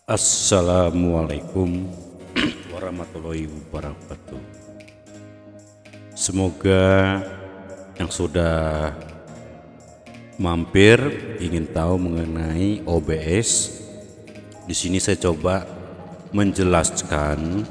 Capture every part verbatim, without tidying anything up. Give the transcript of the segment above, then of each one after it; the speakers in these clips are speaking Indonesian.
Assalamualaikum warahmatullahi wabarakatuh. Semoga yang sudah mampir ingin tahu mengenai O B S, di sini saya coba menjelaskan.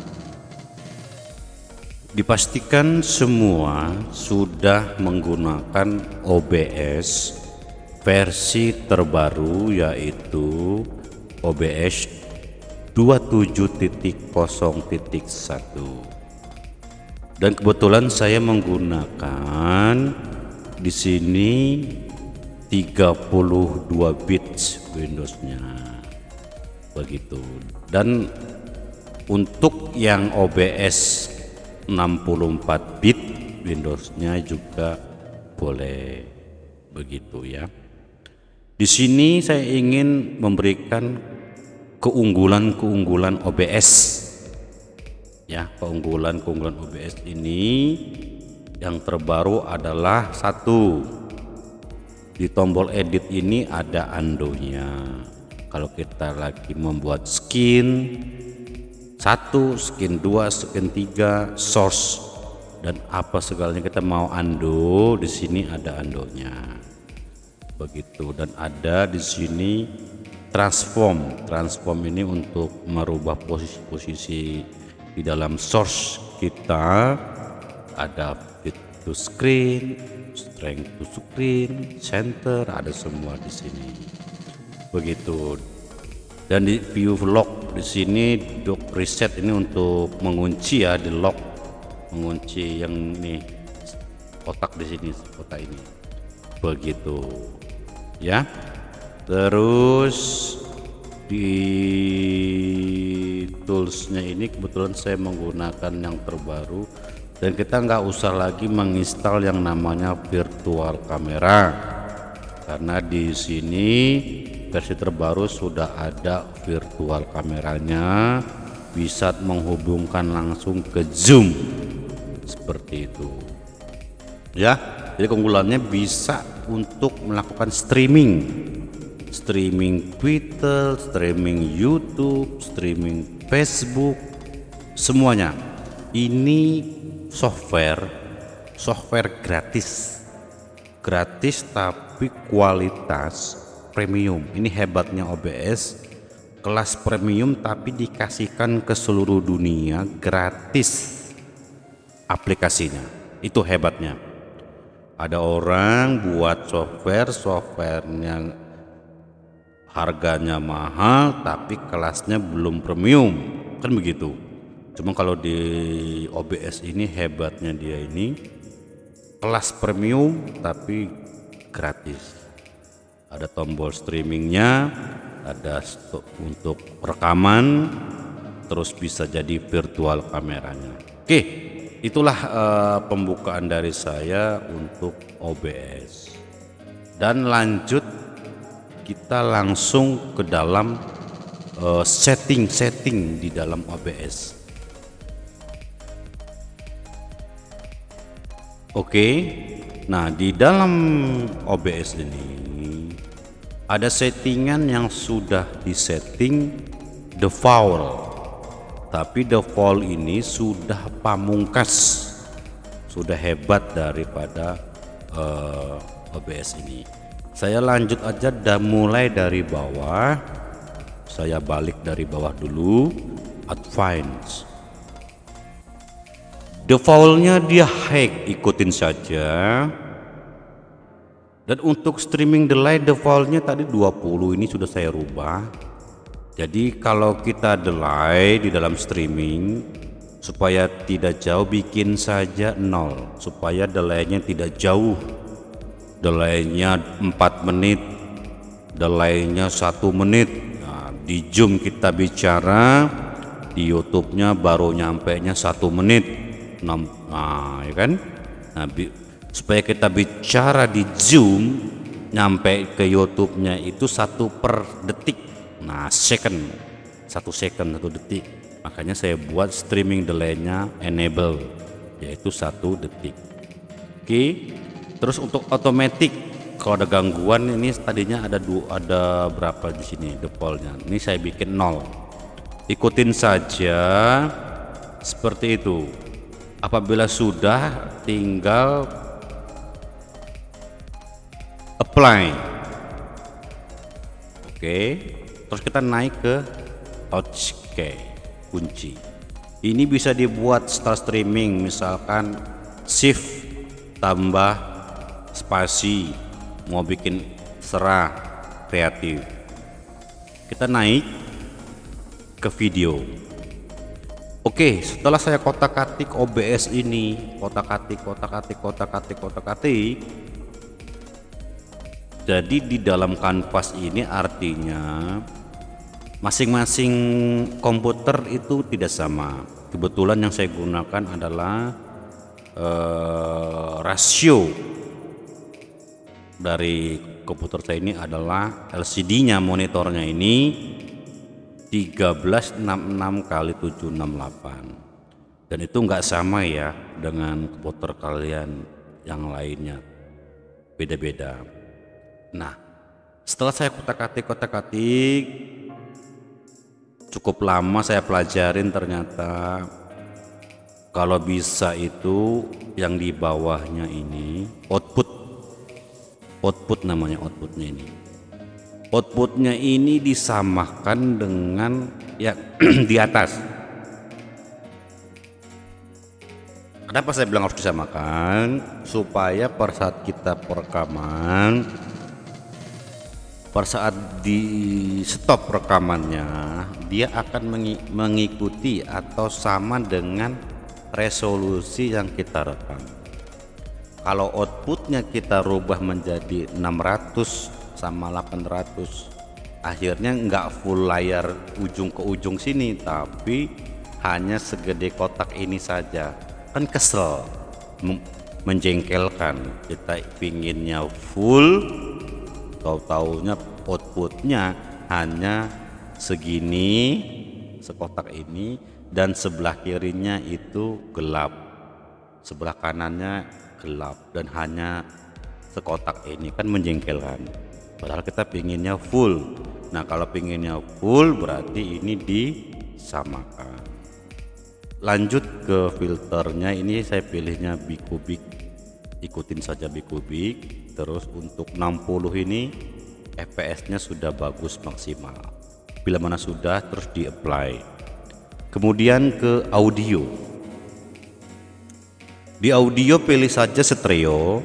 Dipastikan semua sudah menggunakan O B S versi terbaru, yaitu O B S dua puluh tujuh titik nol titik satu, dan kebetulan saya menggunakan di sini tiga puluh dua bit Windowsnya begitu. Dan untuk yang O B S enam puluh empat bit Windowsnya juga boleh begitu ya. Di sini saya ingin memberikan keunggulan-keunggulan O B S ya. Keunggulan-keunggulan O B S ini yang terbaru adalah satu, di tombol edit ini ada undo-nya. Kalau kita lagi membuat skin satu, skin dua, skin tiga, source dan apa segalanya kita mau undo, di sini ada undo-nya begitu. Dan ada di sini transform. Transform ini untuk merubah posisi-posisi di dalam source kita. Ada fit to screen, strength to screen, center, ada semua di sini begitu. Dan di view lock di sini dock reset ini untuk mengunci ya, di lock mengunci yang ini kotak di sini, kotak ini begitu ya. Terus di toolsnya ini kebetulan saya menggunakan yang terbaru, dan kita nggak usah lagi menginstal yang namanya virtual camera, karena di sini versi terbaru sudah ada virtual kameranya, bisa menghubungkan langsung ke Zoom seperti itu ya. Jadi keunggulannya bisa untuk melakukan streaming streaming Twitter, streaming YouTube, streaming Facebook, semuanya. Ini software software gratis gratis tapi kualitas premium. Ini hebatnya O B S, kelas premium tapi dikasihkan ke seluruh dunia gratis aplikasinya. Itu hebatnya. Ada orang buat software softwarenya harganya mahal tapi kelasnya belum premium, kan begitu. Cuma kalau di O B S ini hebatnya, dia ini kelas premium tapi gratis. Ada tombol streamingnya, ada untuk rekaman, terus bisa jadi virtual kameranya. Oke, itulah uh, pembukaan dari saya untuk O B S. Dan lanjut kita langsung ke dalam setting-setting uh, di dalam O B S. Oke, nah di dalam O B S ini ada settingan yang sudah disetting default, tapi default ini sudah pamungkas, sudah hebat daripada uh, O B S ini. Saya lanjut aja dan mulai dari bawah. Saya balik dari bawah dulu. Advanced. Defaultnya dia hack, ikutin saja. Dan untuk streaming delay defaultnya tadi dua puluh, ini sudah saya rubah. Jadi kalau kita delay di dalam streaming supaya tidak jauh, bikin saja nol supaya delaynya tidak jauh. Delaynya empat menit, delaynya satu menit. Nah, di Zoom kita bicara, di YouTube-nya baru nyampe nya satu menit. Nah, ya kan? Nah, supaya kita bicara di Zoom nyampe ke YouTube-nya itu satu per detik. Nah, second, satu second, satu detik. Makanya saya buat streaming delay-nya enable, yaitu satu detik. Oke. Terus untuk otomatis kalau ada gangguan ini tadinya ada dua, ada berapa di sini defaultnya. Ini saya bikin nol. ikutin saja seperti itu. Apabila sudah, tinggal apply. Oke, terus kita naik ke touch key, kunci. Ini bisa dibuat start streaming, misalkan shift tambah spasi, mau bikin serah kreatif. Kita naik ke video. Oke, setelah saya kotak-katik O B S ini, kotak-katik, kotak-katik, kotak-katik, kotak-katik. Jadi di dalam kanvas ini artinya masing-masing komputer itu tidak sama. Kebetulan yang saya gunakan adalah eh, rasio dari komputer saya ini adalah L C D-nya, monitornya ini tiga belas enam puluh enam kali tujuh enam delapan, dan itu nggak sama ya dengan komputer kalian yang lainnya, beda-beda. Nah, setelah saya kotak-katik kotak-katik cukup lama, saya pelajarin, ternyata kalau bisa itu yang di bawahnya ini output output namanya outputnya ini outputnya ini disamakan dengan yang di atas. Kenapa saya bilang harus disamakan? Supaya pada saat kita perekaman, pada saat di stop rekamannya, dia akan mengikuti atau sama dengan resolusi yang kita rekam. Kalau outputnya kita rubah menjadi enam ratus sama delapan ratus, akhirnya nggak full layar ujung ke ujung sini, tapi hanya segede kotak ini saja. Kan kesel, menjengkelkan. Kita pinginnya full, tahu-taunya outputnya hanya segini, sekotak ini, dan sebelah kirinya itu gelap, sebelah kanannya gelap, dan hanya sekotak ini. Kan menjengkelkan, padahal kita pinginnya full. Nah, kalau pinginnya full berarti ini disamakan. Lanjut ke filternya, ini saya pilihnya bikubik, ikutin saja bikubik. Terus untuk enam puluh ini F P S-nya sudah bagus, maksimal. Bila mana sudah, terus di apply. Kemudian ke audio. Di audio pilih saja stereo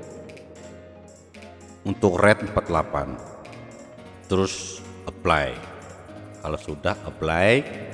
untuk red empat puluh delapan. Terus apply. Kalau sudah apply,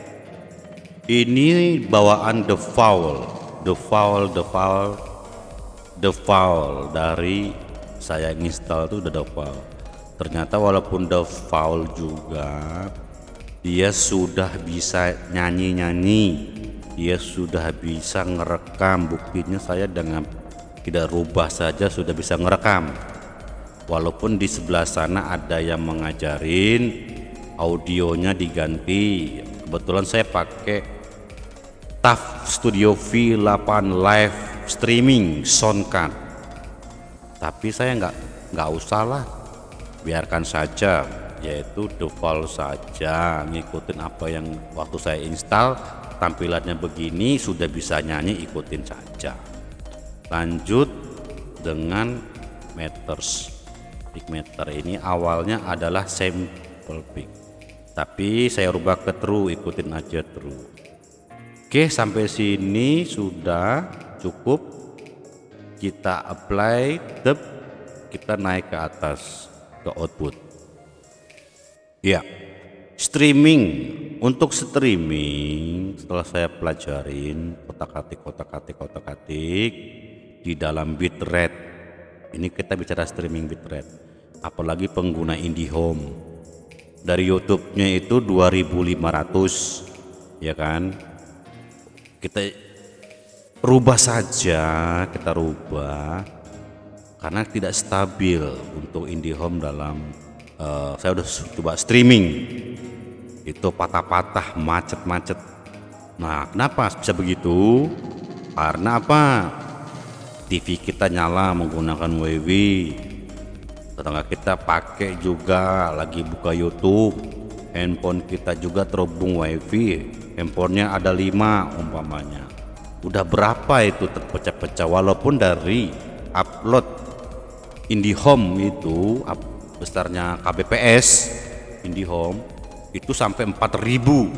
ini bawaan default, default, default, default dari saya install itu udah default. Ternyata walaupun default juga, dia sudah bisa nyanyi-nyanyi, dia sudah bisa ngerekam. Buktinya saya dengan tidak rubah saja sudah bisa ngerekam. Walaupun di sebelah sana ada yang mengajarin audionya diganti. Kebetulan saya pakai T A F Studio V delapan Live Streaming Soundcard, tapi saya nggak nggak usah lah, biarkan saja, yaitu default saja, ngikutin apa yang waktu saya install tampilannya begini, sudah bisa nyanyi, ikutin saja. Lanjut dengan meters. Pick meter ini awalnya adalah sample pick, tapi saya rubah ke true, ikutin aja true. Oke, sampai sini sudah cukup. Kita apply, tep, kita naik ke atas ke output. Ya, streaming. Untuk streaming, setelah saya pelajarin kotak-katik, kotak-katik, kotak-katik di dalam bitrate. Ini kita bicara streaming bitrate. Apalagi pengguna IndiHome. Dari YouTube-nya itu dua ribu lima ratus, ya kan? Kita rubah saja, kita rubah karena tidak stabil untuk IndiHome dalam uh, saya udah coba streaming, itu patah-patah, macet-macet. Nah, kenapa bisa begitu? Karena apa? T V kita nyala menggunakan WiFi, tetangga kita pakai juga lagi buka YouTube, handphone kita juga terhubung wifi, handphonenya ada lima umpamanya, udah berapa itu terpecah-pecah. Walaupun dari upload IndiHome itu besarnya K B P S IndiHome itu sampai empat ribu,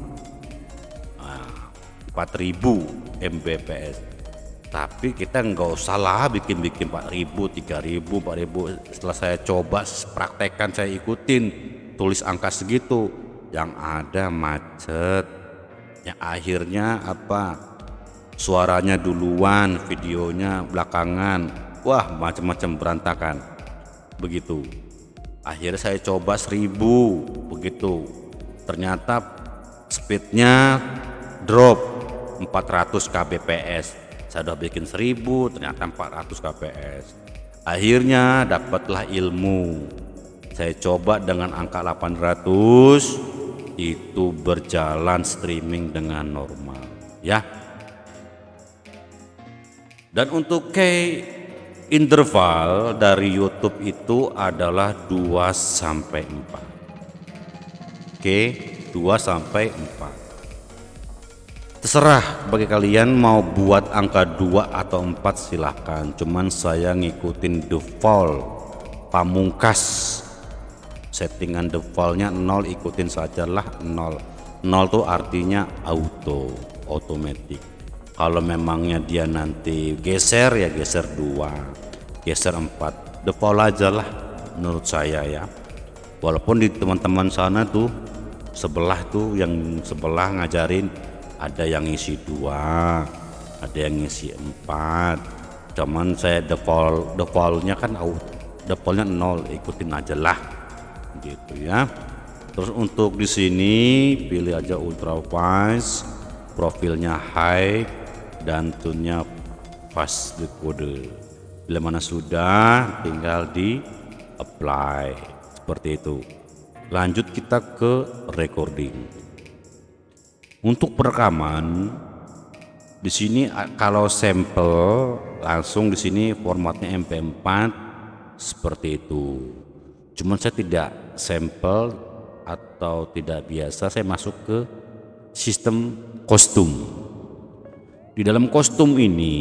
nah, empat ribu M B P S. Tapi kita nggak usah lah bikin-bikin empat ribu, tiga ribu, empat ribu. Setelah saya coba praktekkan, saya ikutin, tulis angka segitu, yang ada macet, yang akhirnya apa, suaranya duluan, videonya belakangan, wah macam-macam berantakan begitu. Akhirnya saya coba seribu begitu, ternyata speednya drop empat ratus K B P S. Saya udah bikin seribu, ternyata empat ratus K B P S. Akhirnya dapatlah ilmu, saya coba dengan angka delapan ratus, itu berjalan streaming dengan normal ya. Dan untuk key interval dari YouTube itu adalah dua sampai empat. Oke, dua sampai empat. Terserah bagi kalian mau buat angka dua atau empat silahkan. Cuman saya ngikutin default pamungkas. Settingan defaultnya nol, ikutin sajalah nol. Nol tuh artinya auto, otomatis. Kalau memangnya dia nanti geser ya geser dua, geser empat, default aja lah menurut saya ya. Walaupun di teman-teman sana tuh sebelah tuh yang sebelah ngajarin ada yang ngisi dua, ada yang ngisi empat. Cuman saya default defaultnya kan defaultnya nol, ikutin aja lah gitu ya. Terus untuk di sini pilih aja ultra wide, profilnya high, dan tune-nya fast decode. Bila mana sudah, tinggal di apply seperti itu. Lanjut kita ke recording. Untuk perekaman di sini kalau sampel langsung di sini formatnya M P empat seperti itu. Cuman saya tidak sampel atau tidak biasa, saya masuk ke sistem kostum. Di dalam kostum ini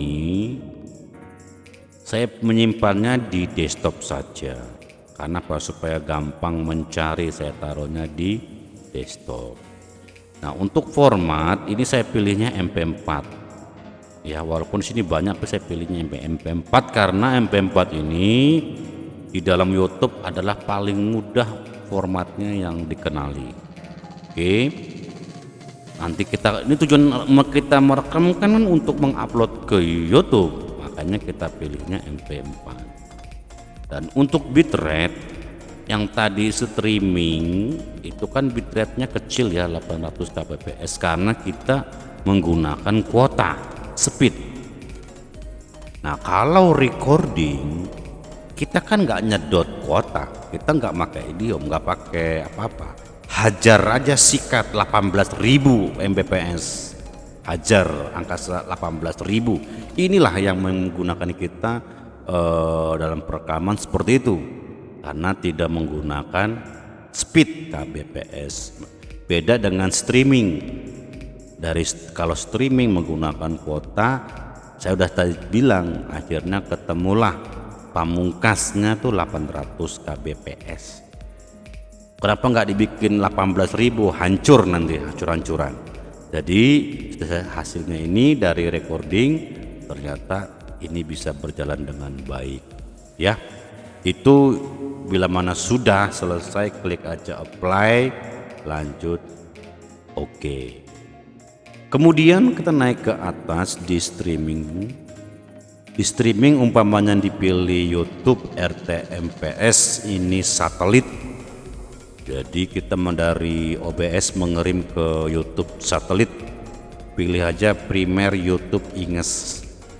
saya menyimpannya di desktop saja. Karena apa? Supaya gampang mencari, saya taruhnya di desktop. Nah, untuk format ini saya pilihnya M P empat. Ya, walaupun di sini banyak tapi saya pilihnya M P empat karena M P empat ini di dalam YouTube adalah paling mudah formatnya yang dikenali. Oke. Nanti kita ini tujuan kita merekam kan untuk mengupload ke YouTube, makanya kita pilihnya M P empat. Dan untuk bitrate yang tadi streaming itu kan bitrate-nya kecil ya, delapan ratus K B P S karena kita menggunakan kuota speed. Nah, kalau recording kita kan nggak nyedot kuota, kita nggak pakai idiom, nggak pakai apa-apa, hajar aja sikat delapan belas ribu M B P S, hajar angka delapan belas ribu. Inilah yang menggunakan kita eh, dalam perekaman seperti itu karena tidak menggunakan speed K B P S. Beda dengan streaming. Dari kalau streaming menggunakan kuota, saya udah tadi bilang akhirnya ketemulah pamungkasnya tuh delapan ratus K B P S. Kenapa nggak dibikin delapan belas ribu, hancur nanti, hancur-hancuran. Jadi hasilnya ini dari recording ternyata ini bisa berjalan dengan baik ya. Itu bila mana sudah selesai, klik aja apply, lanjut oke. Okay. Kemudian kita naik ke atas di streaming. Di streaming umpamanya dipilih YouTube R T M P S, ini satelit. Jadi kita dari O B S mengirim ke YouTube satelit. Pilih aja Premier YouTube Inges.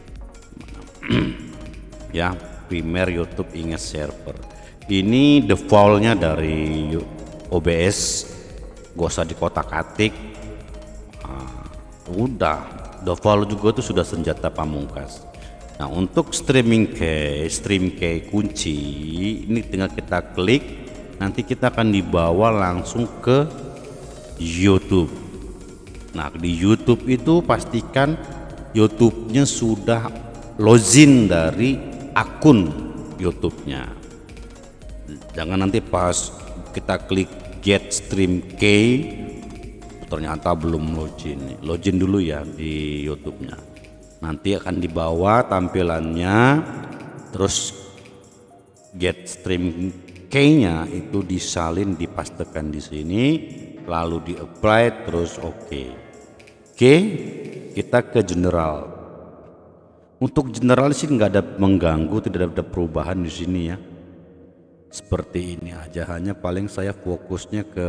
Ya, Premier YouTube Inges server. Ini defaultnya dari O B S, gak usah dikotak-atik. Nah, udah default juga itu sudah senjata pamungkas. Nah, untuk streaming key, stream key kunci ini tinggal kita klik, nanti kita akan dibawa langsung ke YouTube. Nah, di YouTube itu pastikan YouTube-nya sudah login dari akun YouTube-nya. Jangan nanti pas kita klik Get Stream Key ternyata belum login. Login dulu ya di YouTube-nya. Nanti akan dibawa tampilannya, terus Get Stream Key-nya itu disalin, dipastekan di sini, lalu di apply, terus oke. Okay. Oke, okay, kita ke general. Untuk general sih nggak ada mengganggu, tidak ada perubahan di sini ya. Seperti ini aja, hanya paling saya fokusnya ke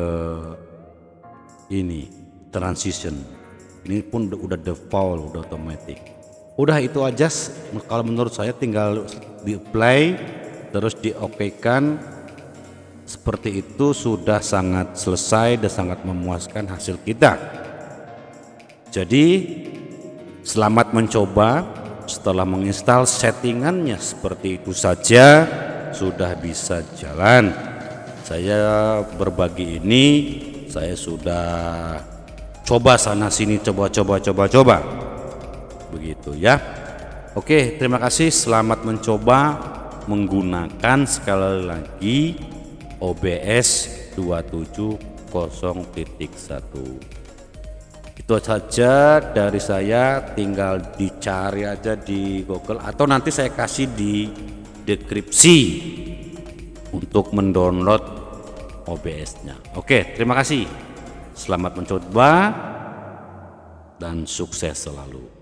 ini transition. Ini pun udah default, udah otomatis. Udah itu aja. Kalau menurut saya tinggal di apply terus di oke-kan. Seperti itu sudah sangat selesai dan sangat memuaskan hasil kita. Jadi selamat mencoba. Setelah menginstal settingannya seperti itu saja sudah bisa jalan. Saya berbagi ini, saya sudah coba sana sini, coba coba coba coba begitu ya. Oke, terima kasih, selamat mencoba menggunakan sekali lagi O B S dua tujuh nol titik satu. Itu saja dari saya, tinggal dicari aja di Google atau nanti saya kasih di deskripsi untuk mendownload O B S-nya. Oke, terima kasih. Selamat mencoba dan sukses selalu.